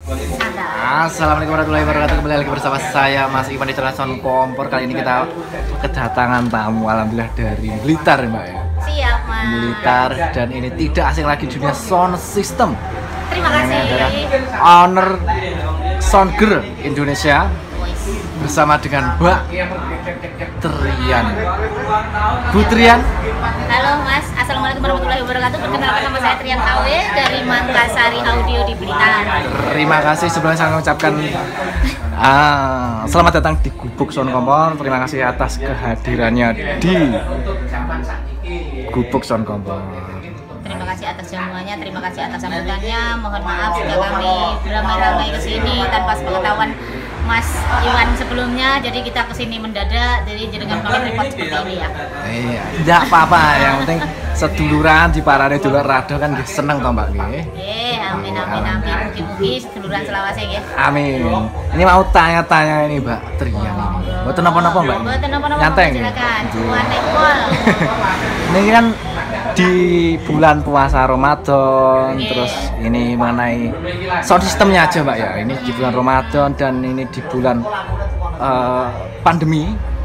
Assalamualaikum warahmatullahi wabarakatuh. Kembali lagi bersama saya Mas Iwan di channel Sound Kompor. Kali ini kita kedatangan tamu alhamdulillah dari Blitar Mbak ya. Siap Mas. Blitar, dan ini tidak asing lagi dunia sound system. Terima kasih. Ini adalah owner Sound Girl Indonesia bersama dengan Mbak Trian. Bu Trian. Halo Mas, Assalamualaikum warahmatullahi wabarakatuh. Perkenalkan nama saya Trian KW dari Mangkasari Audio di Blitar. Terima kasih sebelumnya saya mengucapkan selamat datang di Gubuk Sound Kompor. Terima kasih atas kehadirannya di Gubuk Sound Kompor. Terima kasih atas jamuannya, terima kasih atas sambutannya. Mohon maaf jika kami beramai-ramai ke sini tanpa sepengetahuan Mas Iwan sebelumnya, jadi kita kesini mendadak, jadi dengan kami repot seperti ini ya. Iya, tidak apa-apa, yang penting seduluran di parane dulur rado kan seneng toh Mbak nggih. Amin. Mugi-mugi seduluran selawase nggih. Amin. Ini mau tanya-tanya ini Mbak Trian ini. Mboten napa-napa Mbak. Mboten napa-napa. Nyanteng. Silakan. Cuanek pol. Ini kan di bulan puasa Ramadan, terus ini mengenai sound systemnya aja Mbak ya. Ini di bulan Ramadan dan ini di bulan pandemi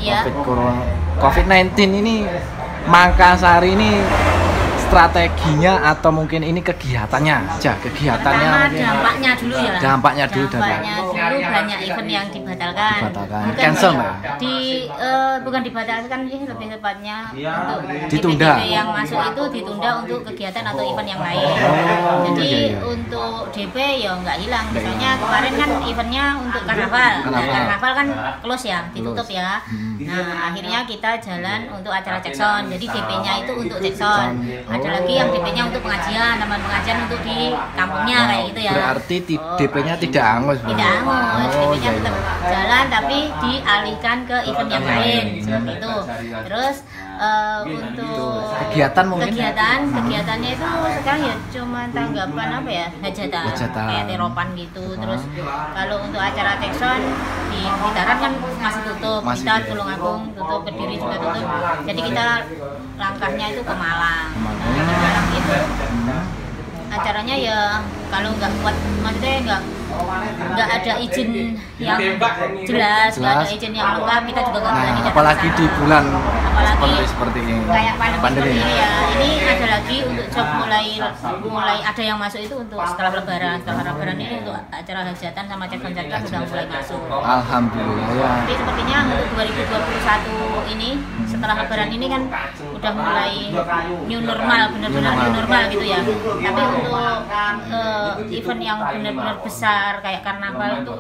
COVID-19 ini, Mangkasari ini strateginya atau mungkin ini kegiatannya aja, Pertama, dampaknya dulu ya. Dampaknya dulu banyak event yang dibatalkan. Mungkin cancel Mbak. Bukan dibatalkan sih, lebih tepatnya untuk ditunda. DP yang masuk itu ditunda untuk kegiatan atau event yang lain. Jadi untuk DP ya nggak hilang. Misalnya kemarin kan eventnya untuk karnaval. Karnaval kan close ya, ditutup ya. Nah, akhirnya kita jalan untuk acara cekson. Jadi DP-nya itu untuk cekson. Ada lagi yang DP-nya untuk pengajian, teman pengajian untuk di kampungnya kayak gitu ya. Berarti DP-nya tidak hangus. Tidak hangus, DP-nya tetap jalan tapi dialihkan ke event yang lain seperti itu. Terus untuk kegiatannya itu sekarang ya cuma tanggapan apa ya, hajatan kayak teropan gitu. Terus kalau untuk acara cekson di Blitaran kan masih tutup, kita Tulungagung tutup, Kediri juga tutup. Jadi kita langkahnya itu ke Malang. Di Malang itu acaranya ya kalau nggak kuat, maksudnya nggak ada izin yang jelas, nggak ada izin yang lengkap, kita juga nggak berani datang. Apalagi di bulan seperti ini, kayak pandemi ini ya. Ini ada lagi untuk job mulai ada yang masuk itu untuk setelah lebaran ini untuk acara hajatan sama cekson-cekson sudah mulai masuk. Alhamdulillah ya. Tapi sepertinya untuk 2021 ini setelah lebaran ini kan udah mulai new normal, benar-benar new normal gitu ya. Tapi untuk event yang benar-benar besar kayak karnaval itu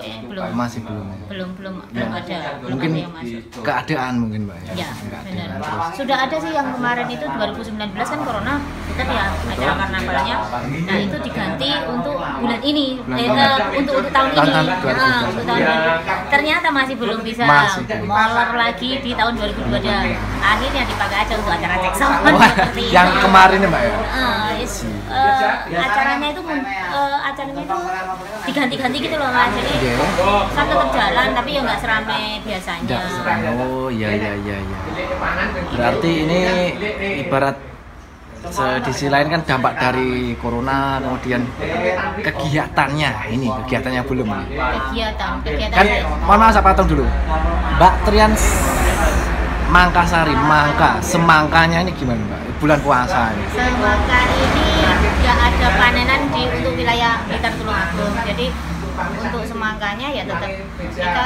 belum ada. Mungkin keadaan mungkin Mbak ya. Benar. Sudah ada sih yang kemarin itu 2019 kan corona tetap ya acara karnavalnya. Nah, itu diganti untuk bulan ini, untuk tahun ini. Untuk tahun ini. Ternyata masih belum bisa molor lagi di tahun 2022. Akhirnya dipakai aja untuk acara cekson. Yang kemarin ya Mbak ya. Acaranya itu diganti-ganti gitu loh Mas. Jadi kan tetap jalan tapi ya nggak seramai biasanya. Oh iya. Berarti ini ibarat di sisi lain kan dampak dari corona, kemudian kegiatannya belum. Kegiatan kan, mohon maaf saya potong dulu. Mbak Trian Mangkasari, semangkanya ini gimana Mbak? Bulan puasa ini. Semangka ini nggak ada panenan untuk wilayah Blitar Tulungagung. Jadi untuk semangkanya ya tetap kita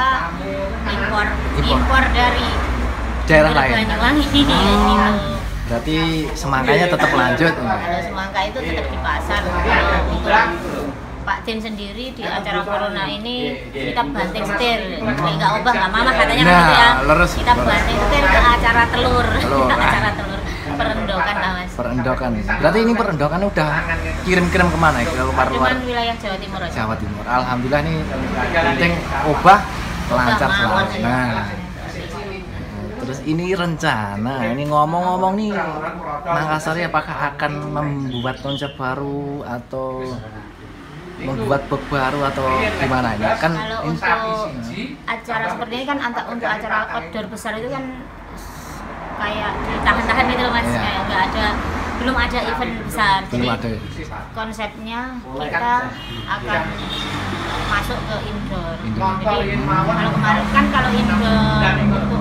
impor dari daerah lain. Banyuwangi. Berarti semangkanya tetap lanjut. Kalau semangka itu tetap di pasar. Untuk Pak Tin sendiri di acara corona ini kita banting setir, nggak obah nggak mama katanya gitu ya. Kita banting setir ke acara telur. Perendokan lah Mas. Perendokan. Berarti ini perendokan udah kirim-kirim kemana ya? Ke luar? Cuman wilayah Jawa Timur aja. Jawa Timur. Alhamdulillah nih penting obah lancar selalu. Nah. Terus ini rencana, ini ngomong-ngomong nih Mangkasari apakah akan membuat konsep baru atau membuat box baru atau gimana ini? Kan kalau untuk acara seperti ini kan untuk acara outdoor besar itu kan kayak ditahan-tahan gitu loh Mas, kayak nggak ada, belum ada event besar. Jadi konsepnya kita akan masuk ke indoor. Jadi kalau kemarin kan kalau indoor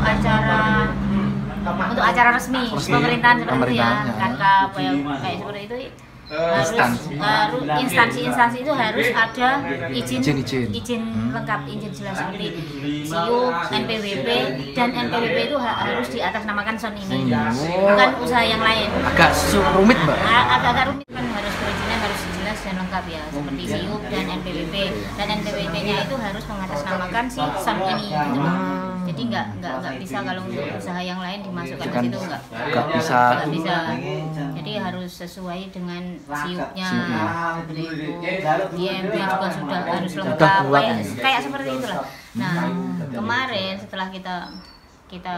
untuk acara resmi pemerintahan seperti itu ya, Kankap kayak seperti itu harus instansi itu harus ada izin lengkap, izin jelas seperti SIUP, NPWP, dan NPWP itu harus diatasnamakan sound ini, bukan usaha yang lain. Agak rumit Mbak? Agak rumit kan, harus perizinan harus jelas dan lengkap ya, seperti SIUP dan NPWP, dan NPWP-nya itu harus mengatasnamakan si sound ini gitu. Jadi nggak bisa kalau untuk usaha yang lain dimasukkan ke situ nggak bisa. Jadi harus sesuai dengan SIUP-nya. Seperti itu. IMB juga sudah harus lengkap kayak seperti itulah. Nah, kemarin setelah kita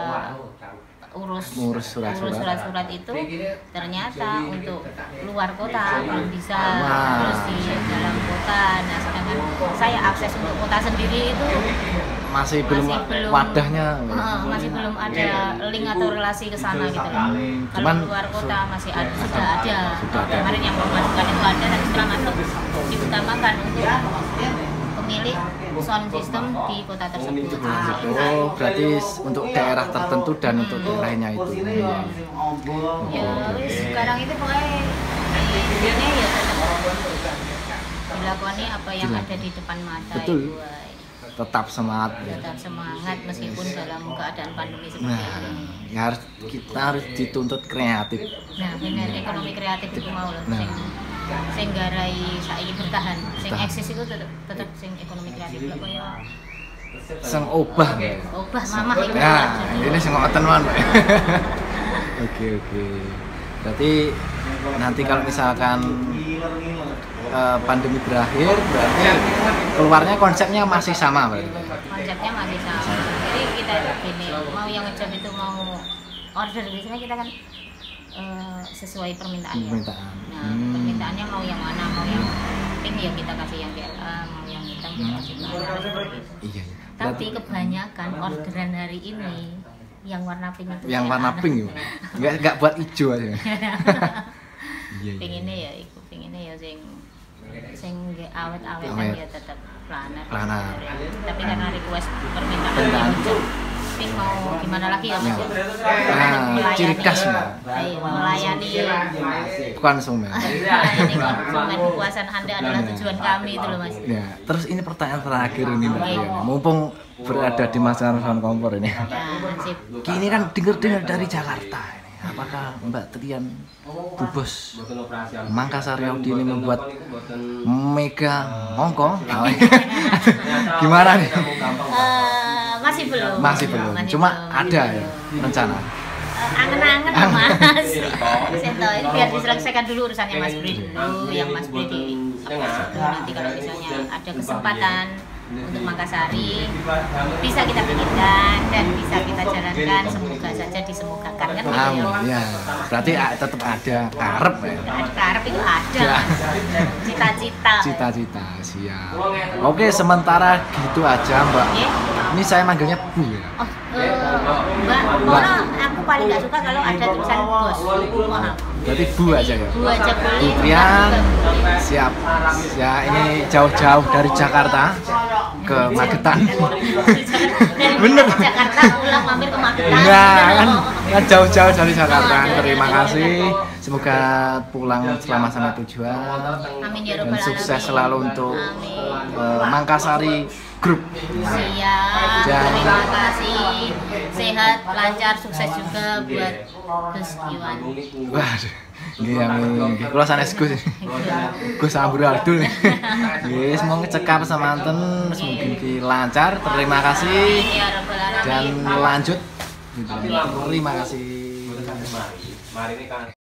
urus surat-surat itu, ternyata untuk luar kota belum bisa, terus di dalam kota. Nah, sedangkan saya akses untuk kota sendiri itu masih belum wadahnya, masih belum ada link atau relasi ke sana gitu. Kalau luar kota masih ada, sudah ada. Kemarin yang memasukkan itu ada, dan setelah masuk diutamakan untuk pemilik sound system di kota tersebut. Oh, berarti untuk daerah tertentu dan untuk lainnya itu. Ya, sekarang itu pokoknya intinya ya dilakoni apa yang ada di depan mata. Betul. Tetap semangat meskipun dalam keadaan pandemi seperti ini. Ya kita harus dituntut kreatif. Nah, benar, ekonomi kreatif itu mau loh. Sing garai saiki bertahan. Sing eksis itu tetap sing ekonomi kreatif lho kaya sing obah mamah itu. Ya, ini sing ngoten man. Oke. Berarti nanti kalau misalkan pandemi berakhir, berarti keluarnya konsepnya masih sama berarti? Konsepnya masih sama. Jadi kita gini, mau yang ngejam itu mau order, biasanya kita kan sesuai permintaan. Nah, permintaannya mau yang mana, mau yang pink ya kita kasih yang GLA, mau yang hitam kita kasih seperti itu. Iya. Tapi kebanyakan orderan hari ini yang warna pink itu. Yang warna pink ya? Enggak buat hijau aja. Pinginnya ya ikut, pinginnya ya sing awet-awet kan ya tetap planar. Tapi karena request permintaan pink mau gimana lagi ya Mas? Ciri khasnya melayani konsumen. Melayani konsumen, kepuasan Anda adalah tujuan kami itu loh Mas. Ya, terus ini pertanyaan terakhir ini Mbak Dian. Mumpung berada di Masyarakat Sound Kompor ini. Ya, Kini kan dengar dari Jakarta. Apakah Mbak Trian Bubos Mangkasar Yaudi ini membuat mega Hongkong? Gimana nih? Masih belum. Cuma ada ya rencana. Angen-angen Mas. Ini biar diselesaikan dulu urusannya Mas Bri dulu, yang Mas Bri nanti kalau misalnya ada kesempatan untuk Mangkasari bisa kita pikirkan dan bisa kita jalankan, semoga saja disemogakan kan gitu ya. Berarti tetap ada karep ya. Karep itu ada. Cita-cita siap. Oke, sementara gitu aja Mbak. Ini saya manggilnya Bu ya. Mbak, aku paling nggak suka kalau ada tulisan bos. Maaf. Berarti Bu aja ya. Bu aja boleh. Bu Trian siap. Ya ini jauh-jauh dari Jakarta ke Magetan. Bener. Jakarta pulang mampir ke Magetan. Kan jauh-jauh dari Jakarta. Terima kasih. Semoga pulang selamat sampai tujuan. Amin ya dan rabbal sukses alamin. selalu untuk Mangkasari Group. Siap. Terima kasih. Sehat, lancar, sukses juga buat Gus Iwan. Waduh. Nggih amin. Kula sanes Gus. Gus amburadul. Nggih, semoga cekap semanten, mungkin lancar. Terima kasih. Dan lanjut. Terima kasih.